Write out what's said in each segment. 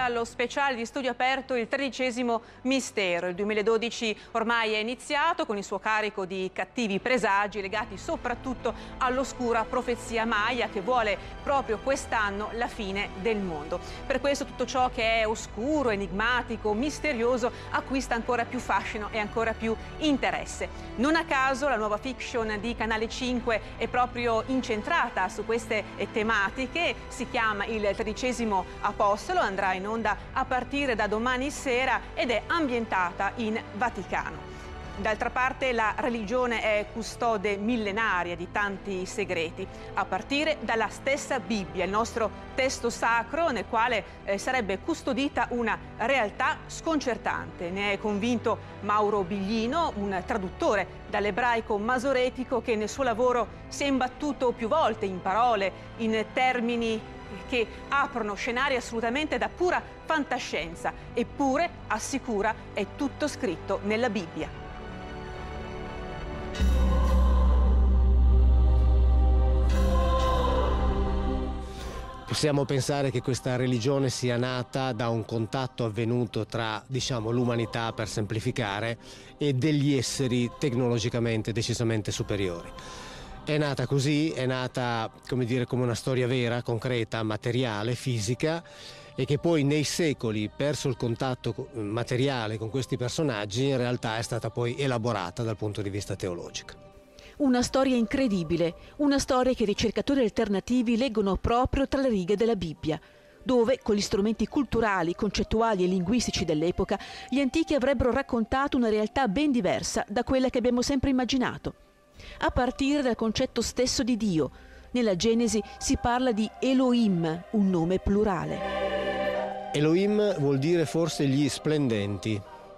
allo speciale di Studio Aperto il 13° mistero. Il 2012 ormai è iniziato con il suo carico di cattivi presagi legati soprattutto all'oscura profezia Maya che vuole proprio quest'anno la fine del mondo. Per questo tutto ciò che è oscuro, enigmatico, misterioso acquista ancora più fascino e ancora più interesse. Non a caso la nuova fiction di Canale 5 è proprio incentrata su queste tematiche, si chiama Il 13° Apostolo, andrà in onda a partire da domani sera ed è ambientata in Vaticano. D'altra parte la religione è custode millenaria di tanti segreti, a partire dalla stessa Bibbia, il nostro testo sacro nel quale sarebbe custodita una realtà sconcertante. Ne è convinto Mauro Biglino, un traduttore dall'ebraico masoretico che nel suo lavoro si è imbattuto più volte in parole, in termini che aprono scenari assolutamente da pura fantascienza, eppure, assicura, è tutto scritto nella Bibbia. Possiamo pensare che questa religione sia nata da un contatto avvenuto tra, l'umanità, per semplificare, e degli esseri tecnologicamente decisamente superiori. È nata così, è nata, come una storia vera, concreta, materiale, fisica, e che poi nei secoli, perso il contatto materiale con questi personaggi, in realtà è stata poi elaborata dal punto di vista teologico. Una storia incredibile, una storia che i ricercatori alternativi leggono proprio tra le righe della Bibbia, dove, con gli strumenti culturali, concettuali e linguistici dell'epoca, gli antichi avrebbero raccontato una realtà ben diversa da quella che abbiamo sempre immaginato. A partire dal concetto stesso di Dio. Nella Genesi si parla di Elohim, un nome plurale. Elohim vuol dire forse gli splendenti.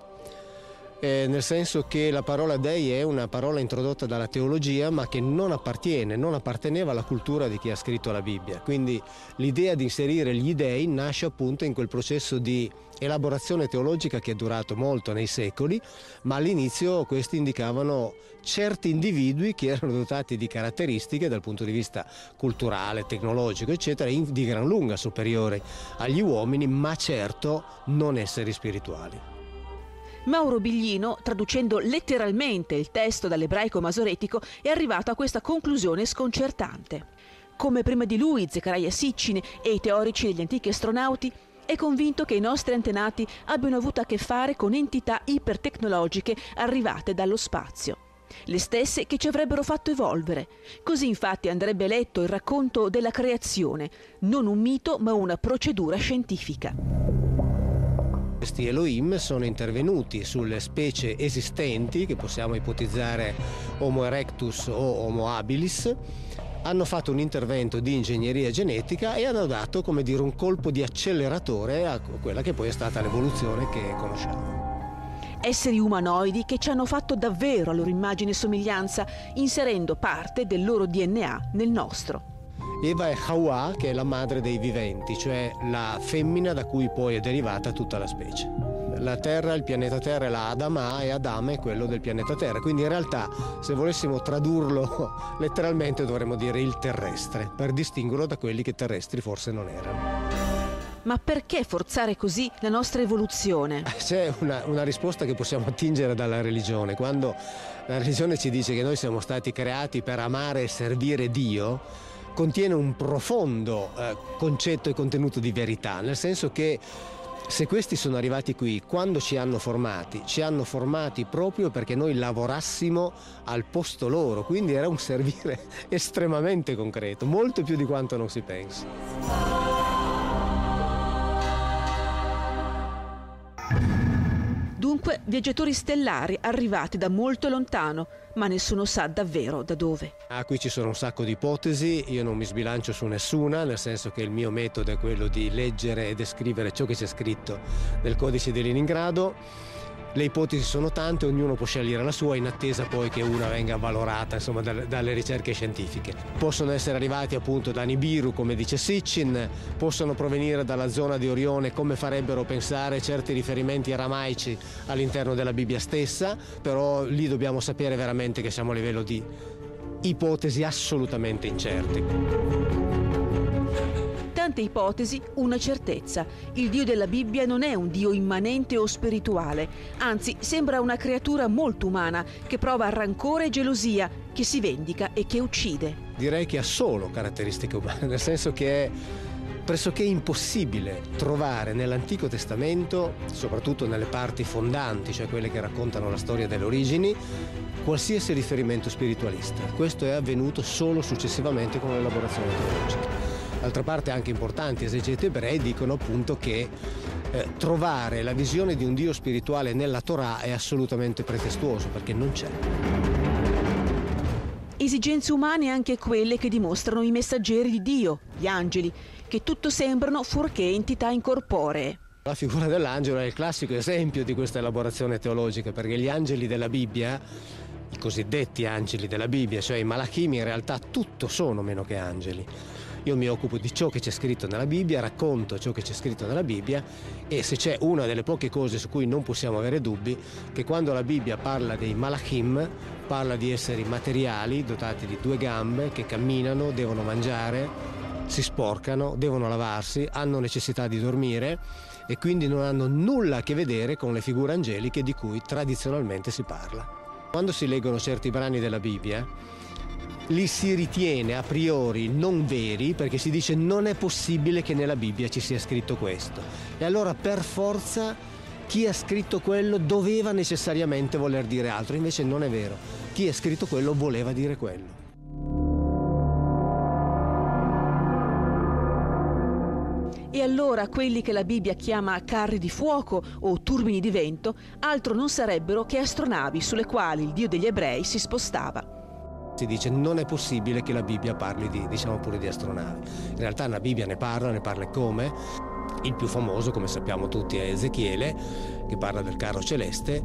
Nel senso che la parola dei è una parola introdotta dalla teologia ma che non apparteneva alla cultura di chi ha scritto la Bibbia. Quindi l'idea di inserire gli dei nasce appunto in quel processo di elaborazione teologica che è durato molto nei secoli, ma all'inizio questi indicavano certi individui che erano dotati di caratteristiche dal punto di vista culturale, tecnologico, eccetera, di gran lunga superiori agli uomini, ma certo non esseri spirituali. Mauro Biglino, traducendo letteralmente il testo dall'ebraico masoretico, è arrivato a questa conclusione sconcertante. Come prima di lui Zecharia Sitchin e i teorici degli antichi astronauti, è convinto che i nostri antenati abbiano avuto a che fare con entità ipertecnologiche arrivate dallo spazio. Le stesse che ci avrebbero fatto evolvere. Così infatti andrebbe letto il racconto della creazione, non un mito ma una procedura scientifica. Questi Elohim sono intervenuti sulle specie esistenti, che possiamo ipotizzare Homo erectus o Homo habilis, hanno fatto un intervento di ingegneria genetica e hanno dato, un colpo di acceleratore a quella che poi è stata l'evoluzione che conosciamo. Esseri umanoidi che ci hanno fatto davvero a loro immagine e somiglianza, inserendo parte del loro DNA nel nostro. Eva è Hawa, che è la madre dei viventi, cioè la femmina da cui poi è derivata tutta la specie. La Terra, il pianeta Terra è la Adama e Adama è quello del pianeta Terra, quindi in realtà se volessimo tradurlo letteralmente dovremmo dire il terrestre, per distinguerlo da quelli che terrestri forse non erano. Ma perché forzare così la nostra evoluzione? C'è una risposta che possiamo attingere dalla religione. Quando la religione ci dice che noi siamo stati creati per amare e servire Dio, contiene un profondo concetto e contenuto di verità, nel senso che se questi sono arrivati qui, quando ci hanno formati proprio perché noi lavorassimo al posto loro, quindi era un servire estremamente concreto, molto più di quanto non si pensi. Dunque, viaggiatori stellari arrivati da molto lontano, ma nessuno sa davvero da dove. Qui ci sono un sacco di ipotesi, io non mi sbilancio su nessuna, nel senso che il mio metodo è quello di leggere e descrivere ciò che c'è scritto nel codice di Leningrado. Le ipotesi sono tante, ognuno può scegliere la sua in attesa poi che una venga valorata dalle ricerche scientifiche. Possono essere arrivati appunto da Nibiru, come dice Sitchin, possono provenire dalla zona di Orione, come farebbero pensare certi riferimenti aramaici all'interno della Bibbia stessa, però lì dobbiamo sapere veramente che siamo a livello di ipotesi assolutamente incerte. tante ipotesi una certezza: il Dio della Bibbia non è un Dio immanente o spirituale, anzi sembra una creatura molto umana che prova rancore e gelosia, che si vendica e che uccide. Direi che ha solo caratteristiche umane, nel senso che è pressoché impossibile trovare nell'Antico Testamento, soprattutto nelle parti fondanti, cioè quelle che raccontano la storia delle origini, qualsiasi riferimento spiritualista. Questo è avvenuto solo successivamente con l'elaborazione teologica. D'altra parte anche importanti esegeti ebrei dicono appunto che trovare la visione di un Dio spirituale nella Torah è assolutamente pretestuoso, perché non c'è. Esigenze umane anche quelle che dimostrano i messaggeri di Dio, gli angeli, che tutto sembrano fuorché entità incorporee. La figura dell'angelo è il classico esempio di questa elaborazione teologica, perché gli angeli della Bibbia, i cosiddetti angeli della Bibbia, cioè i malachim, in realtà tutto sono meno che angeli. Io mi occupo di ciò che c'è scritto nella Bibbia, racconto ciò che c'è scritto nella Bibbia, e se c'è una delle poche cose su cui non possiamo avere dubbi, che quando la Bibbia parla dei malachim, parla di esseri materiali dotati di 2 gambe che camminano, devono mangiare, si sporcano, devono lavarsi, hanno necessità di dormire e quindi non hanno nulla a che vedere con le figure angeliche di cui tradizionalmente si parla. Quando si leggono certi brani della Bibbia, li si ritiene a priori non veri, perché si dice non è possibile che nella Bibbia ci sia scritto questo. E allora per forza chi ha scritto quello doveva necessariamente voler dire altro, invece non è vero. Chi ha scritto quello voleva dire quello. E allora quelli che la Bibbia chiama carri di fuoco o turbini di vento altro non sarebbero che astronavi sulle quali il Dio degli ebrei si spostava. Si dice non è possibile che la Bibbia parli diciamo pure di astronavi. In realtà la Bibbia ne parla come? Il più famoso, come sappiamo tutti, è Ezechiele, che parla del carro celeste.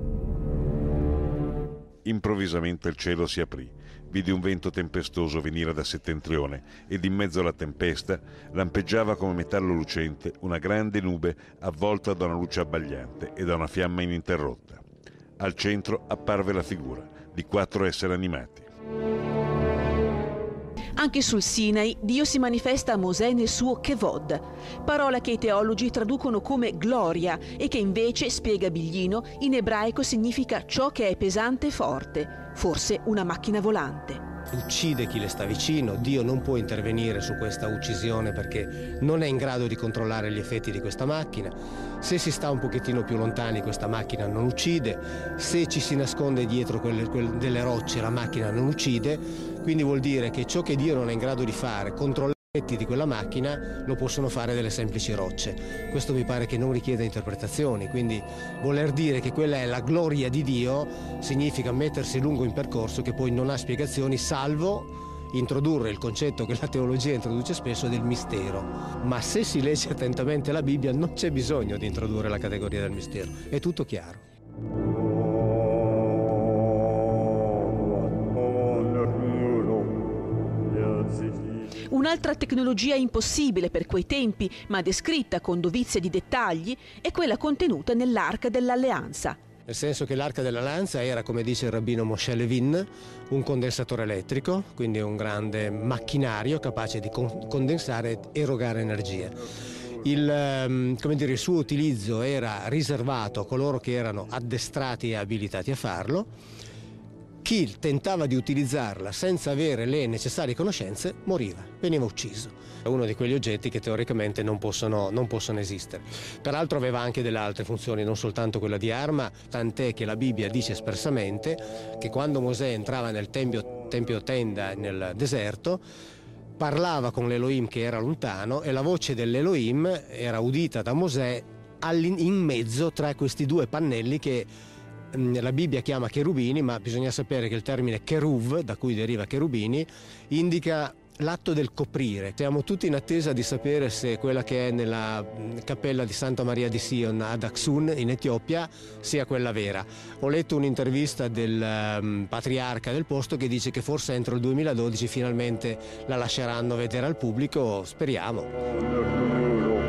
Improvvisamente il cielo si aprì. Vidi un vento tempestoso venire da settentrione ed in mezzo alla tempesta lampeggiava come metallo lucente una grande nube avvolta da una luce abbagliante e da una fiamma ininterrotta. Al centro apparve la figura di 4 esseri animati. Anche sul Sinai Dio si manifesta a Mosè nel suo Kevod, parola che i teologi traducono come gloria e che invece, spiega Biglino, in ebraico significa ciò che è pesante e forte, forse una macchina volante. Uccide chi le sta vicino, Dio non può intervenire su questa uccisione perché non è in grado di controllare gli effetti di questa macchina. Se si sta un pochettino più lontani questa macchina non uccide, se ci si nasconde dietro delle rocce la macchina non uccide, quindi vuol dire che ciò che Dio non è in grado di fare, controllare gli effetti di quella macchina, lo possono fare delle semplici rocce. Questo mi pare che non richieda interpretazioni, quindi voler dire che quella è la gloria di Dio significa mettersi lungo in percorso che poi non ha spiegazioni, salvo introdurre il concetto che la teologia introduce spesso del mistero. Ma se si legge attentamente la Bibbia non c'è bisogno di introdurre la categoria del mistero, è tutto chiaro. Un'altra tecnologia impossibile per quei tempi, ma descritta con dovizia di dettagli, è quella contenuta nell'Arca dell'Alleanza. Nel senso che l'Arca dell'Alleanza era, come dice il rabbino Moshe Levin, un condensatore elettrico, quindi un grande macchinario capace di condensare ed erogare energia. Il suo utilizzo era riservato a coloro che erano addestrati e abilitati a farlo. Chi tentava di utilizzarla senza avere le necessarie conoscenze moriva, veniva ucciso. È uno di quegli oggetti che teoricamente non possono esistere. Peraltro aveva anche delle altre funzioni, non soltanto quella di arma, tant'è che la Bibbia dice espressamente che quando Mosè entrava nel tempio tenda nel deserto, parlava con l'Elohim che era lontano e la voce dell'Elohim era udita da Mosè in mezzo tra questi 2 pannelli che la Bibbia chiama cherubini, ma bisogna sapere che il termine cheruv, da cui deriva cherubini, indica l'atto del coprire. Siamo tutti in attesa di sapere se quella che è nella cappella di Santa Maria di Sion ad Aksum in Etiopia sia quella vera. Ho letto un'intervista del patriarca del posto che dice che forse entro il 2012 finalmente la lasceranno vedere al pubblico, speriamo.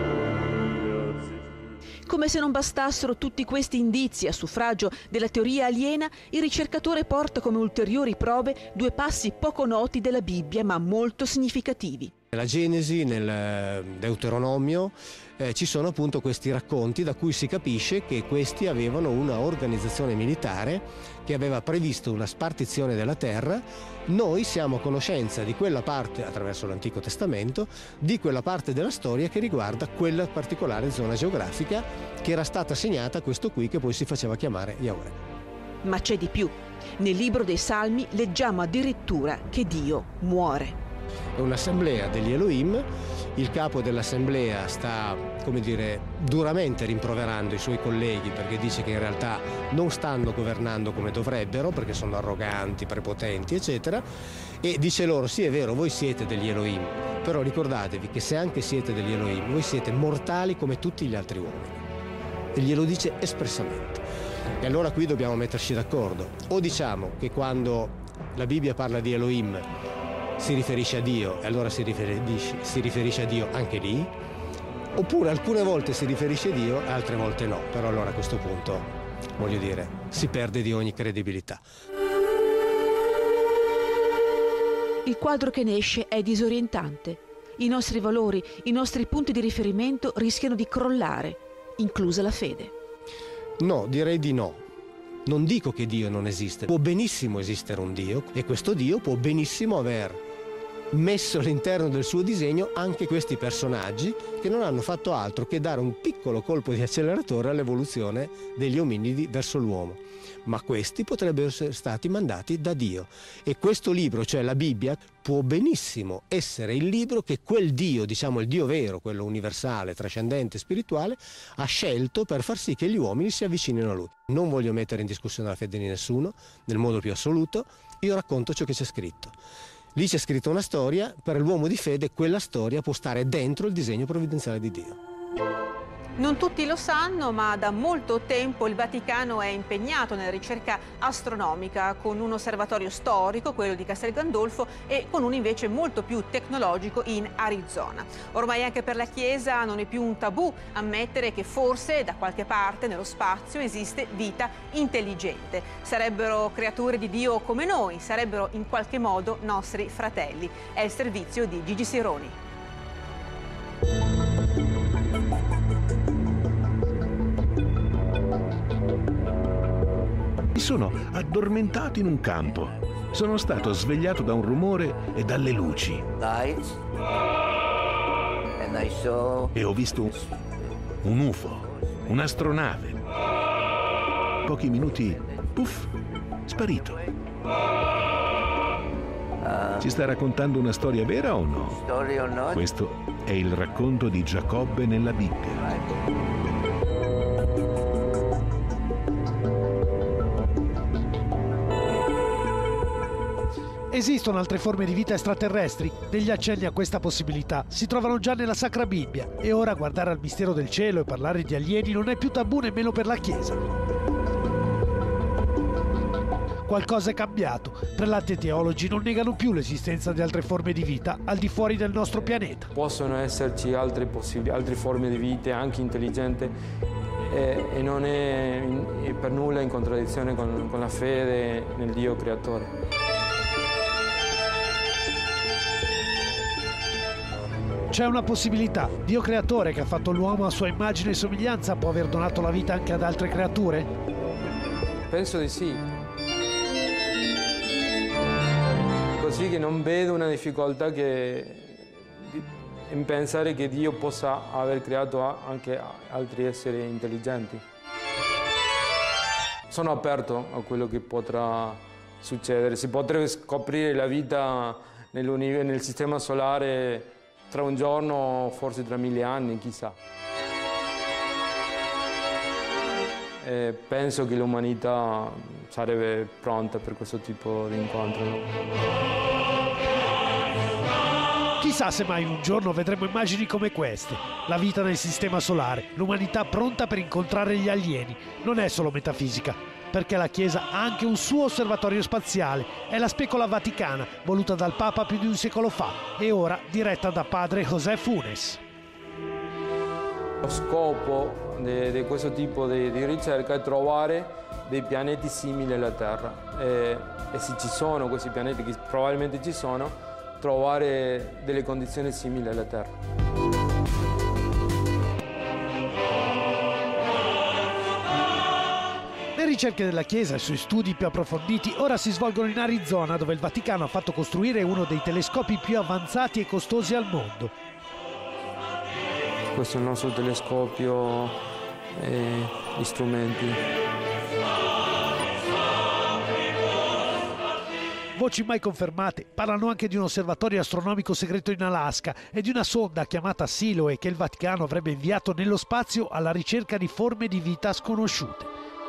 Come se non bastassero tutti questi indizi a suffragio della teoria aliena, il ricercatore porta come ulteriori prove 2 passi poco noti della Bibbia ma molto significativi. Nella Genesi, nel Deuteronomio, ci sono appunto questi racconti da cui si capisce che questi avevano una organizzazione militare che aveva previsto una spartizione della terra. Noi siamo a conoscenza di quella parte, attraverso l'Antico Testamento, di quella parte della storia che riguarda quella particolare zona geografica che era stata assegnata a questo qui che poi si faceva chiamare Yahweh. Ma c'è di più. Nel libro dei Salmi leggiamo addirittura che Dio muore. È un'assemblea degli Elohim, il capo dell'assemblea sta, come dire, duramente rimproverando i suoi colleghi perché dice che in realtà non stanno governando come dovrebbero perché sono arroganti, prepotenti, eccetera, e dice loro: sì, è vero, voi siete degli Elohim, però ricordatevi che se anche siete degli Elohim, voi siete mortali come tutti gli altri uomini. E glielo dice espressamente. E allora qui dobbiamo metterci d'accordo. O diciamo che quando la Bibbia parla di Elohim si riferisce a Dio e allora si riferisce a Dio anche lì, oppure alcune volte si riferisce a Dio e altre volte no, però allora a questo punto, voglio dire, si perde di ogni credibilità. Il quadro che ne esce è disorientante. I nostri valori, i nostri punti di riferimento rischiano di crollare, inclusa la fede. No, direi di no. Non dico che Dio non esiste, può benissimo esistere un Dio e questo Dio può benissimo aver messo all'interno del suo disegno anche questi personaggi che non hanno fatto altro che dare un piccolo colpo di acceleratore all'evoluzione degli ominidi verso l'uomo. Ma questi potrebbero essere stati mandati da Dio e questo libro, cioè la Bibbia, può benissimo essere il libro che quel Dio, diciamo il Dio vero, quello universale, trascendente, spirituale, ha scelto per far sì che gli uomini si avvicinino a lui. Non voglio mettere in discussione la fede di nessuno, nel modo più assoluto, io racconto ciò che c'è scritto. Lì c'è scritta una storia, per l'uomo di fede quella storia può stare dentro il disegno provvidenziale di Dio. Non tutti lo sanno, ma da molto tempo il Vaticano è impegnato nella ricerca astronomica con un osservatorio storico, quello di Castel Gandolfo, e con uno invece molto più tecnologico in Arizona. Ormai anche per la Chiesa non è più un tabù ammettere che forse da qualche parte nello spazio esiste vita intelligente. Sarebbero creature di Dio come noi, sarebbero in qualche modo nostri fratelli. È il servizio di Gigi Sironi. Mi sono addormentato in un campo. Sono stato svegliato da un rumore e dalle luci. E ho visto un UFO, un'astronave. Pochi minuti, puff, sparito. Ci sta raccontando una storia vera o no? Questo è il racconto di Giacobbe nella Bibbia. Esistono altre forme di vita extraterrestri? Degli accenni a questa possibilità si trovano già nella Sacra Bibbia e ora guardare al mistero del cielo e parlare di alieni non è più tabù nemmeno per la Chiesa. Qualcosa è cambiato. Prelati e teologi non negano più l'esistenza di altre forme di vita al di fuori del nostro pianeta. Possono esserci altre forme di vita, anche intelligenti, e non è per nulla in contraddizione con la fede nel Dio creatore. C'è una possibilità. Dio creatore, che ha fatto l'uomo a sua immagine e somiglianza, può aver donato la vita anche ad altre creature? Penso di sì. Così che non vedo una difficoltà in pensare che Dio possa aver creato anche altri esseri intelligenti. Sono aperto a quello che potrà succedere. Si potrebbe scoprire la vita nel sistema solare tra un giorno, forse tra 1000 anni, chissà. Penso che l'umanità sarebbe pronta per questo tipo di incontro. Chissà se mai un giorno vedremo immagini come queste. La vita nel sistema solare, l'umanità pronta per incontrare gli alieni. Non è solo metafisica, perché la Chiesa ha anche un suo osservatorio spaziale. È la Specola Vaticana, voluta dal Papa più di un secolo fa e ora diretta da padre José Funes. Lo scopo di questo tipo di ricerca è trovare dei pianeti simili alla Terra e se ci sono questi pianeti, che probabilmente ci sono, trovare delle condizioni simili alla Terra. Le ricerche della Chiesa e i suoi studi più approfonditi ora si svolgono in Arizona, dove il Vaticano ha fatto costruire uno dei telescopi più avanzati e costosi al mondo. Questo è il nostro telescopio e gli strumenti. Voci mai confermate parlano anche di un osservatorio astronomico segreto in Alaska e di una sonda chiamata Siloe che il Vaticano avrebbe inviato nello spazio alla ricerca di forme di vita sconosciute.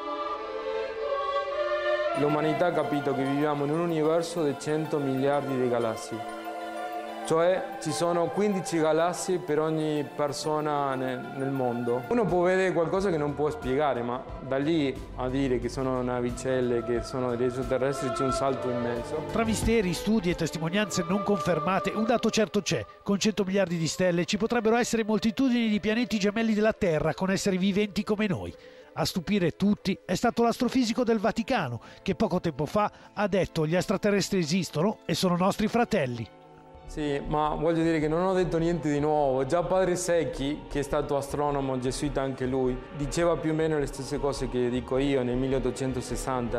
L'umanità ha capito che viviamo in un universo di 100 miliardi di galassie. Cioè ci sono 15 galassie per ogni persona nel mondo. Uno può vedere qualcosa che non può spiegare, ma da lì a dire che sono navicelle, che sono degli extraterrestri, c'è un salto immenso. Tra misteri, studi e testimonianze non confermate, un dato certo c'è. Con 100 miliardi di stelle ci potrebbero essere moltitudini di pianeti gemelli della Terra con esseri viventi come noi. A stupire tutti è stato l'astrofisico del Vaticano, che poco tempo fa ha detto: gli extraterrestri esistono e sono nostri fratelli. Sì, ma voglio dire che non ho detto niente di nuovo. Già padre Secchi, che è stato astronomo gesuita anche lui, diceva più o meno le stesse cose che dico io nel 1860.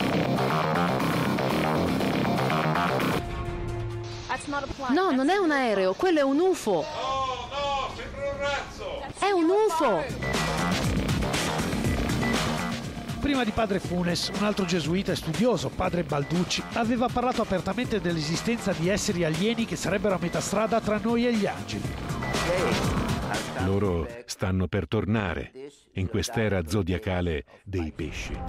No, non è un aereo, quello è un UFO. No, sembra un razzo. È un UFO. Prima di padre Funes, un altro gesuita e studioso, padre Balducci, aveva parlato apertamente dell'esistenza di esseri alieni che sarebbero a metà strada tra noi e gli angeli. Loro stanno per tornare in quest'era zodiacale dei pesci.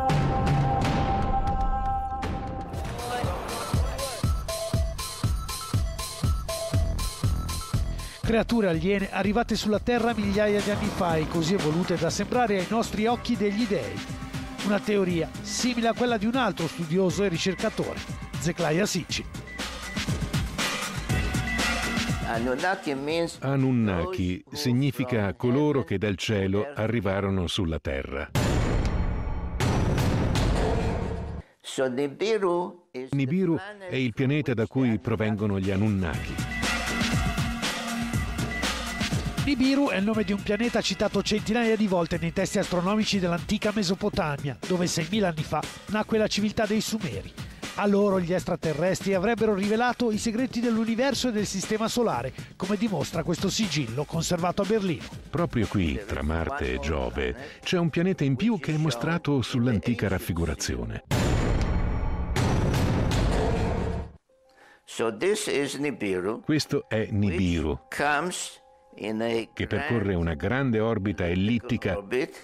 Creature aliene arrivate sulla Terra migliaia di anni fa e così evolute da sembrare ai nostri occhi degli dei. Una teoria simile a quella di un altro studioso e ricercatore, Zecharia Sitchin. Anunnaki significa coloro che dal cielo arrivarono sulla Terra. Nibiru è il pianeta da cui provengono gli Anunnaki. Nibiru è il nome di un pianeta citato centinaia di volte nei testi astronomici dell'antica Mesopotamia, dove 6.000 anni fa nacque la civiltà dei Sumeri. A loro gli extraterrestri avrebbero rivelato i segreti dell'universo e del sistema solare, come dimostra questo sigillo conservato a Berlino. Proprio qui, tra Marte e Giove, c'è un pianeta in più che è mostrato sull'antica raffigurazione. Questo è Nibiru, che percorre una grande orbita ellittica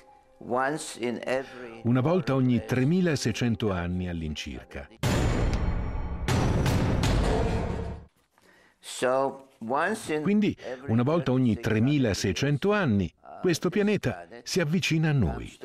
una volta ogni 3600 anni all'incirca. Quindi, una volta ogni 3600 anni, questo pianeta si avvicina a noi.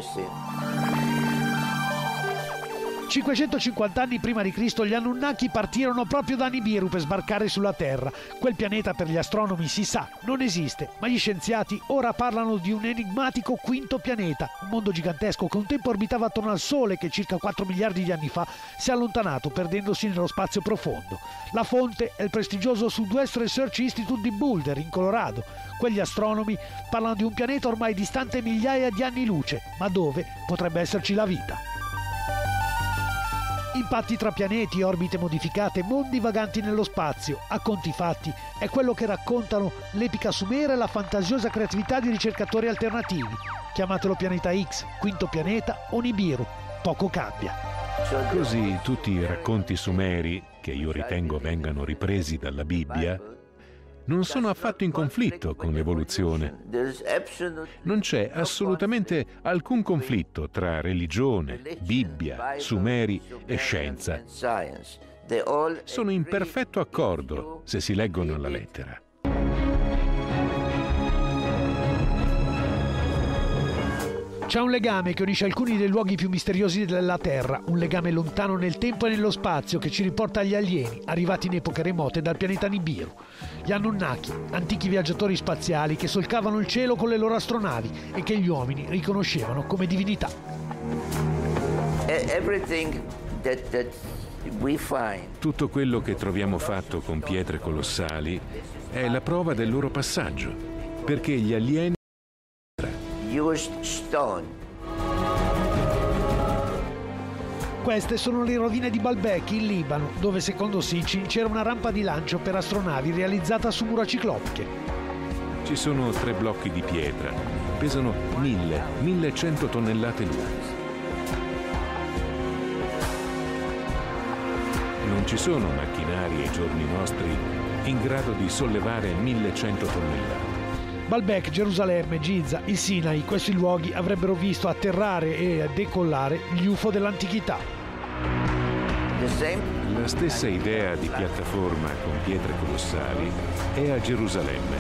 550 anni prima di Cristo gli Anunnaki partirono proprio da Nibiru per sbarcare sulla Terra. Quel pianeta per gli astronomi si sa, non esiste, ma gli scienziati ora parlano di un enigmatico quinto pianeta, un mondo gigantesco che un tempo orbitava attorno al Sole che circa 4 miliardi di anni fa si è allontanato perdendosi nello spazio profondo. La fonte è il prestigioso Southwest Research Institute di Boulder, in Colorado. Quegli astronomi parlano di un pianeta ormai distante migliaia di anni luce, ma dove potrebbe esserci la vita. Impatti tra pianeti, orbite modificate, mondi vaganti nello spazio. A conti fatti è quello che raccontano l'epica sumera e la fantasiosa creatività di ricercatori alternativi. Chiamatelo pianeta X, quinto pianeta o Nibiru, poco cambia. Così tutti i racconti sumeri, che io ritengo vengano ripresi dalla Bibbia, non sono affatto in conflitto con l'evoluzione. Non c'è assolutamente alcun conflitto tra religione, Bibbia, Sumeri e scienza. Sono in perfetto accordo se si leggono alla lettera. C'è un legame che unisce alcuni dei luoghi più misteriosi della Terra, un legame lontano nel tempo e nello spazio che ci riporta agli alieni, arrivati in epoche remote dal pianeta Nibiru. Gli Anunnaki, antichi viaggiatori spaziali che solcavano il cielo con le loro astronavi e che gli uomini riconoscevano come divinità. Tutto quello che troviamo fatto con pietre colossali è la prova del loro passaggio, perché gli alieni Queste sono le rovine di Baalbek in Libano, dove secondo Sitchin c'era una rampa di lancio per astronavi realizzata su mura ciclopiche. Ci sono 3 blocchi di pietra, pesano 1100 tonnellate l'uno. Non ci sono macchinari ai giorni nostri in grado di sollevare 1100 tonnellate. Baalbek, Gerusalemme, Giza, il Sinai, questi luoghi avrebbero visto atterrare e decollare gli UFO dell'antichità. La stessa idea di piattaforma con pietre colossali è a Gerusalemme.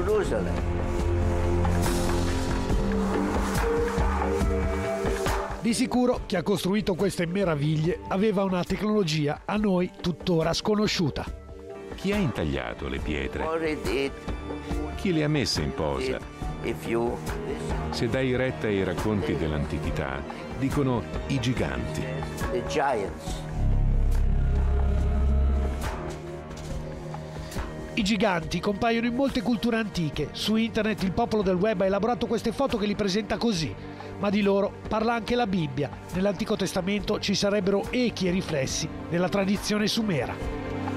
Di sicuro chi ha costruito queste meraviglie aveva una tecnologia a noi tuttora sconosciuta. Chi ha intagliato le pietre? Chi le ha messe in posa? Se dai retta ai racconti dell'antichità, dicono i giganti. I giganti compaiono in molte culture antiche. Su internet il popolo del web ha elaborato queste foto che li presenta così. Ma di loro parla anche la Bibbia. Nell'Antico Testamento ci sarebbero echi e riflessi della tradizione sumera.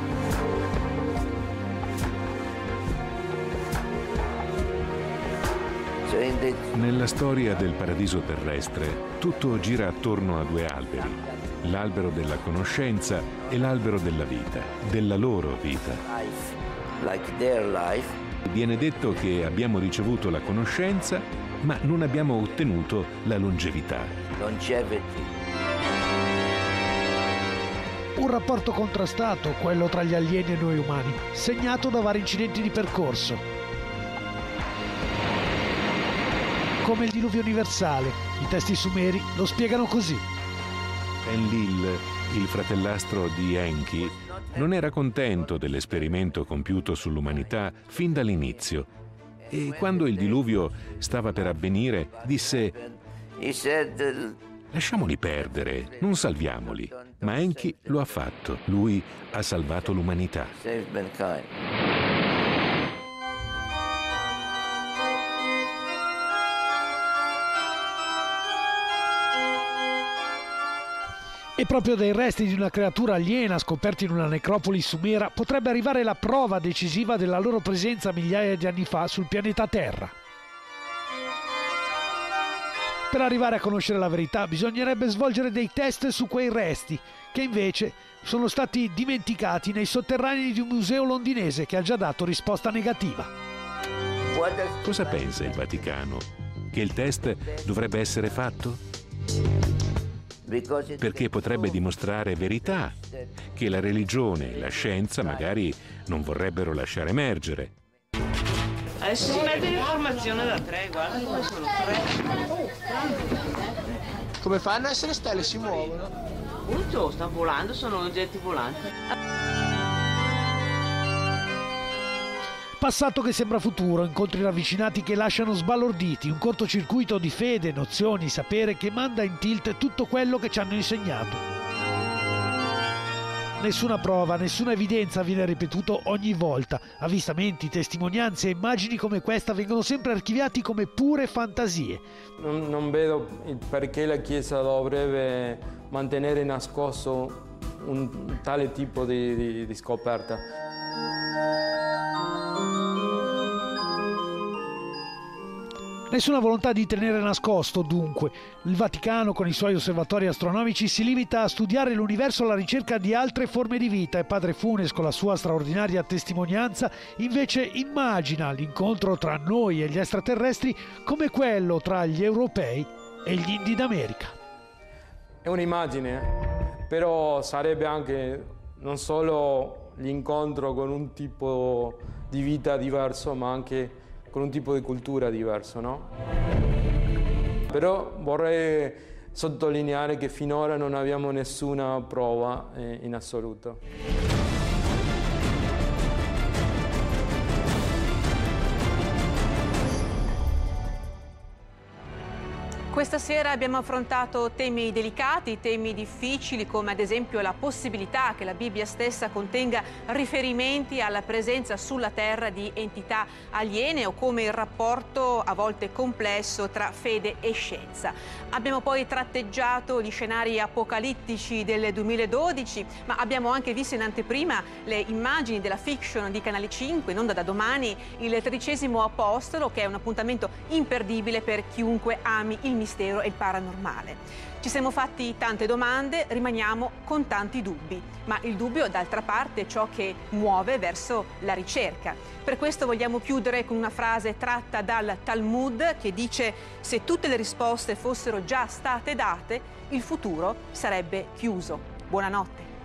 Nella storia del paradiso terrestre, tutto gira attorno a 2 alberi, l'albero della conoscenza e l'albero della vita, della loro vita. Viene detto che abbiamo ricevuto la conoscenza, ma non abbiamo ottenuto la longevità. Un rapporto contrastato, quello tra gli alieni e noi umani, segnato da vari incidenti di percorso. Come il diluvio universale, i testi sumeri lo spiegano così. Enlil, il fratellastro di Enki, non era contento dell'esperimento compiuto sull'umanità fin dall'inizio e quando il diluvio stava per avvenire disse: lasciamoli perdere, non salviamoli. Ma Enki lo ha fatto, lui ha salvato l'umanità. E proprio dai resti di una creatura aliena scoperti in una necropoli sumera potrebbe arrivare la prova decisiva della loro presenza migliaia di anni fa sul pianeta Terra. Per arrivare a conoscere la verità bisognerebbe svolgere dei test su quei resti, che invece sono stati dimenticati nei sotterranei di un museo londinese che ha già dato risposta negativa. Cosa pensa il Vaticano? Che il test dovrebbe essere fatto? Perché potrebbe dimostrare verità che la religione e la scienza magari non vorrebbero lasciare emergere. Adesso si mette l'informazione da 3, guarda come sono 3. Come fanno a essere stelle? Si muovono? Appunto, sta volando, sono oggetti volanti. Passato che sembra futuro, incontri ravvicinati che lasciano sbalorditi, un cortocircuito di fede, nozioni, sapere che manda in tilt tutto quello che ci hanno insegnato. Nessuna prova, nessuna evidenza viene ripetuto ogni volta. Avvistamenti, testimonianze e immagini come questa vengono sempre archiviati come pure fantasie. Non vedo il perché la Chiesa dovrebbe mantenere nascosto un tale tipo di scoperta. Nessuna volontà di tenere nascosto, dunque. Il Vaticano, con i suoi osservatori astronomici, si limita a studiare l'universo alla ricerca di altre forme di vita e Padre Funes, con la sua straordinaria testimonianza, invece immagina l'incontro tra noi e gli extraterrestri come quello tra gli europei e gli Indi d'America. È un'immagine, però sarebbe anche non solo l'incontro con un tipo di vita diverso, ma anche con un tipo di cultura diverso, no? Però vorrei sottolineare che finora non abbiamo nessuna prova in assoluto. Questa sera abbiamo affrontato temi delicati, temi difficili, come ad esempio la possibilità che la Bibbia stessa contenga riferimenti alla presenza sulla terra di entità aliene o come il rapporto a volte complesso tra fede e scienza. Abbiamo poi tratteggiato gli scenari apocalittici del 2012, ma abbiamo anche visto in anteprima le immagini della fiction di Canale 5, in onda da domani, il 13° Apostolo, che è un appuntamento imperdibile per chiunque ami il mistero e il paranormale. Ci siamo fatti tante domande, rimaniamo con tanti dubbi, ma il dubbio d'altra parte è ciò che muove verso la ricerca. Per questo vogliamo chiudere con una frase tratta dal Talmud che dice: se tutte le risposte fossero già state date, il futuro sarebbe chiuso. Buonanotte.